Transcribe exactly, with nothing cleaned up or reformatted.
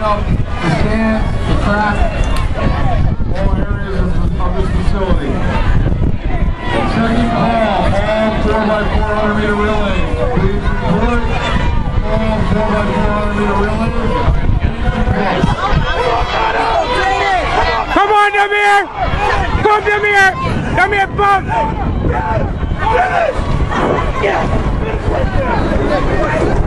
up the stand, the track, all areas of, of this facility. Second call, all four by four hundred meter relay. Please report. All four by four hundred meter relay. Come on, Demir! Bump, Demir! Demir, bump! Yes! Yes!